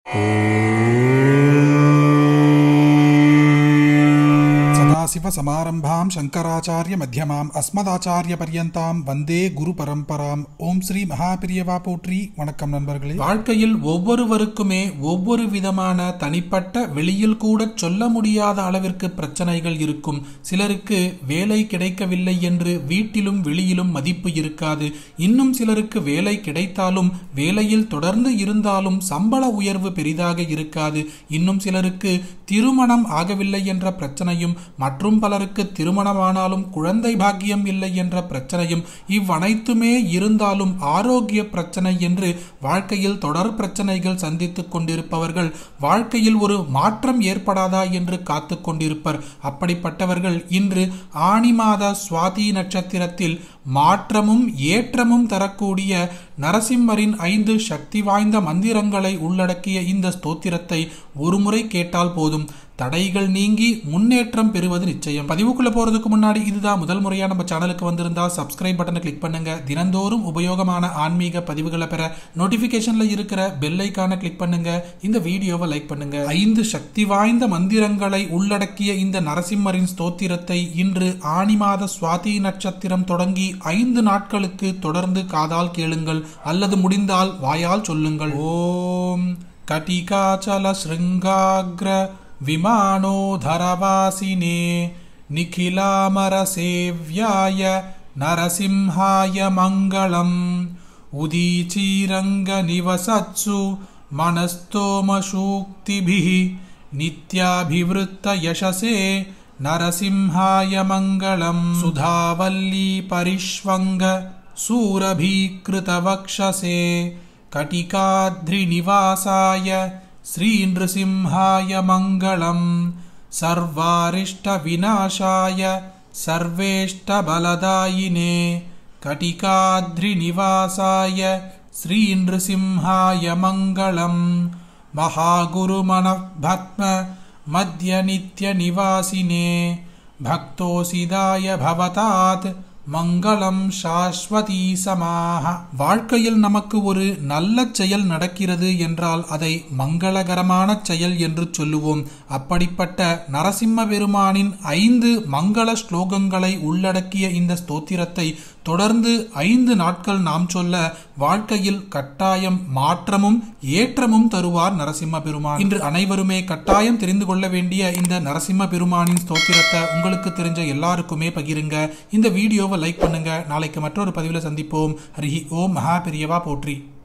सदाशिवसमारम्भां शंकराचार्यमध्यमाम् अस्मदाचार्यपर्यन्तां वन्दे गुरुपरम्पराम् ஓம் ஸ்ரீ மகாபிரியவா போற்றி. வணக்கம் நண்பர்களே. வாழ்க்கையில் ஒவ்வொருவருக்குமே ஒவ்வொரு விதமான தனிப்பட்ட வெளியில் கூட சொல்ல முடியாத அளவிற்கு பிரச்சனைகள் இருக்கும். சிலருக்கு வேலை கிடைக்கவில்லை என்று வீட்டிலும் வெளியிலும் மதிப்பு இருக்காது. இன்னும் சிலருக்கு வேலை கிடைத்தாலும் வேலையில் தொடர்ந்து இருந்தாலும் சம்பள உயர்வு பெரிதாக இருக்காது. இன்னும் சிலருக்கு திருமணம் ஆகவில்லை என்ற பிரச்சனையும், மற்றும் பலருக்கு திருமணமானாலும் குழந்தை பாக்கியம் இல்லை என்ற பிரச்சனையும், இவ்வனைத்துமே இருந்தாலும் ஆரோக்கிய பிரச்சனை என்று வாழ்க்கையில் தொடர் பிரச்சனைகள் சந்தித்துக் கொண்டிருப்பவர்கள் வாழ்க்கையில் ஒரு மாற்றம் ஏற்படாதா என்று காத்து கொண்டிருப்பர். அப்படிப்பட்டவர்கள் இன்று ஆனி மாத சுவாதி நட்சத்திரத்தில் மாற்றமும் ஏற்றமும் தரக்கூடிய நரசிம்மரின் 5 சக்தி வாய்ந்த மந்திரங்களை உள்ளடக்கிய இந்த ஸ்தோத்திரத்தை ஒருமுறை கேட்டால் போதும், தடைகள் நீங்கி முன்னேற்றம் பெறுவது நிச்சயம். பதிவுக்குள்ள போறதுக்கு முன்னாடி இதுதான் முதல் முறையா நம்ம சேனலுக்கு வந்திருந்தா சப்ஸ்கிரைப் பட்டனை கிளிக் பண்ணுங்க. தினந்தோறும் உபயோகமான ஆன்மீக பதிவுகளை பெற நோட்டிபிகேஷன்ல இருக்கிற பெல் ஐகானை கிளிக் பண்ணுங்க. இந்த வீடியோவை லைக் பண்ணுங்க. 5 சக்தி வாய்ந்த மந்திரங்களை உள்ளடக்கிய இந்த நரசிம்மரின் ஸ்தோத்திரத்தை இன்று ஆனி மாத சுவாதி நட்சத்திரம் தொடங்கி 5 நாட்களுக்கு தொடர்ந்து காதால் கேளுங்கள், அல்லது முடிந்தால் வாயால் சொல்லுங்கள். ஓம் கட்டிகாச்சல ஸ்ருங்காக்ர விமானோதரவாசினே நிகிலாமர சேவ்யாய நரசிம்ஹாய மங்களம். உதீச்சீரங்க நிவசத்சு மனஸ்தோமசூக்திபிஹி நித்யாபிவிருத்த யசசே நரசிம்ஹாய மங்களம். சுதாவல்லி பரிஷ்வங்க சூரபீக்ருத வக்ஷசே கட்டிகாத்ரி நிவாசாய ஸ்ரீ நிருசிம்ஹாய மங்களம். சர்வாரிஷ்ட விநாசாய சர்வேஷ்ட பலதாயினே கட்டிகாத்ரி நிவாசாய ஸ்ரீ நிருசிம்ஹாய மங்களம். மகாகுரு மனபத்ம மத்ய நித்ய நிவாசினே பக்தோசிதாய பவதாத் மங்களம் சாஸ்வதி சமாக. வாழ்க்கையில் நமக்கு ஒரு நல்ல செயல் நடக்கிறது என்றால் அதை மங்களகரமான செயல் என்று சொல்லுவோம். அப்படிப்பட்ட நரசிம்ம பெருமானின் 5 மங்கள ஸ்லோகங்களை உள்ளடக்கிய இந்த ஸ்தோத்திரத்தை தொடர்ந்து 5 நாட்கள் நாம் சொல்ல வாழ்க்கையில் கட்டாயம் மாற்றமும் ஏற்றமும் தருவார் நரசிம்ம பெருமான். இன்று அனைவருமே கட்டாயம் தெரிந்து கொள்ள வேண்டிய இந்த நரசிம்ம பெருமானின் ஸ்தோத்திரத்தை உங்களுக்கு தெரிஞ்ச எல்லாருக்குமே பகிருங்க. இந்த வீடியோவை லைக் பண்ணுங்க. நாளைக்கு மற்றொரு பதிவில் சந்திப்போம். ஹரி ஓம் மகாபிரியவா போற்றி.